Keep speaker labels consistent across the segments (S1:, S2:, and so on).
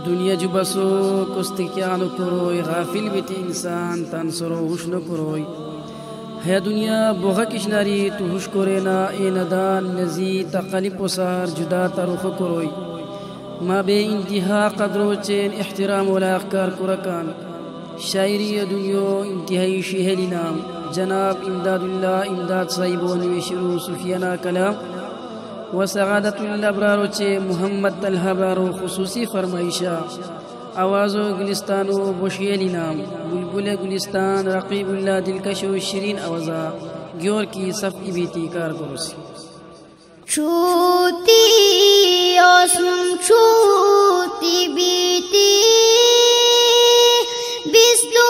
S1: दुनिया जो बसो कुस्ती क्या न करोई गाफिल बित इंसान तन सरो हुश न करोई है दुनिया बोगा किशनारी तू हुश करे ना ए नदान नजी तकली पोसार जुदा तरुख करोई मा बे इंतहा कदरो चेन एहतराम वला अखकार कुरकान शायरी दुनिया इंतहाई शेहली नाम जनाब इमदादुल्लाह इमदाद साहिबो निवेशरू सुफियाना कलाम व सगादतुल अबरार चे मोहम्मद तलहा बारो खुसूसी फरमाइशा आवाज़ो गुलिस्तानो बोशियली नाम बुलबुल गुलिस्तान रकीबुल्लाह दिलकशो शिरीन आवाज़ा ग्योर की सफ इबीती कार करोसी
S2: छूती ओसुम छूती बीती बिस्लू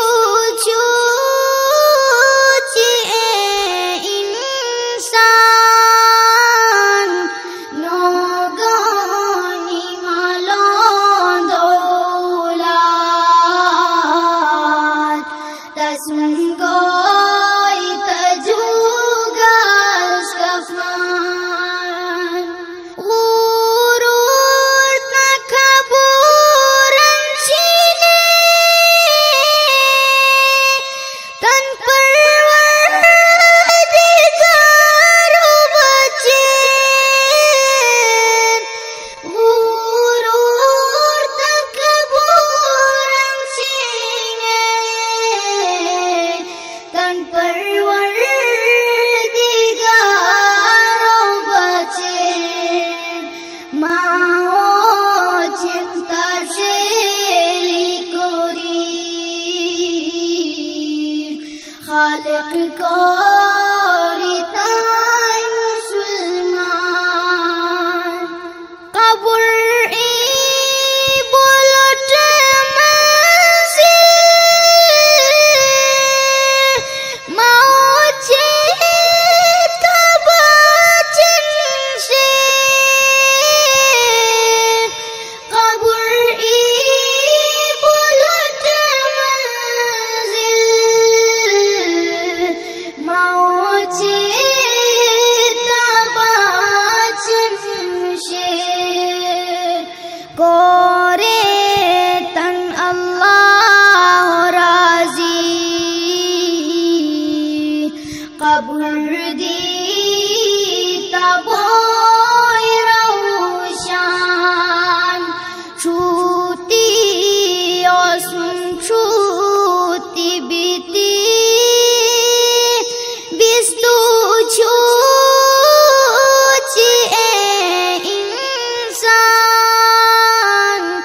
S2: खालिक को इंसान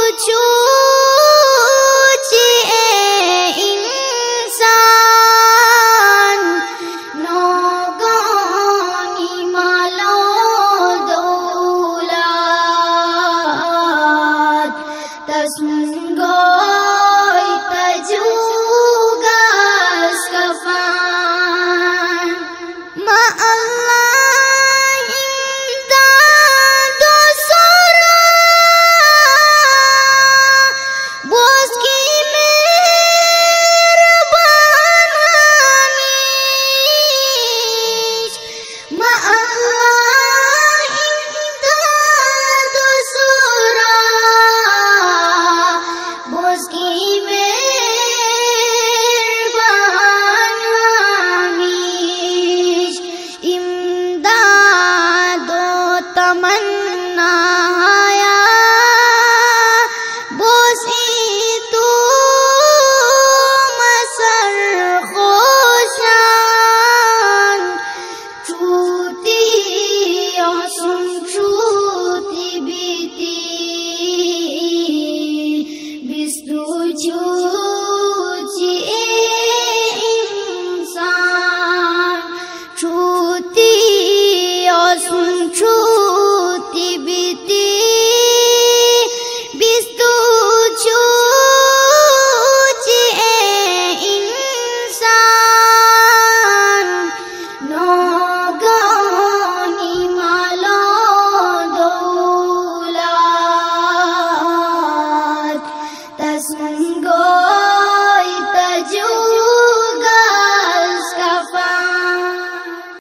S2: छूची इंसान नौगानी मालो दौलत तस्मगोई तजुगास कफान मा अल्लाह इंदा दोसरा बोस की मेहरबान हमीश मा अल्लाह इंदा दोसरा बोस की मेहरबान हमीश इमदादो तमन्ना आया बोसी तू मसर खोशान छूटी आसुम छूटी बीती बिस्तु छूची इंसान छूटी आसुम छूटी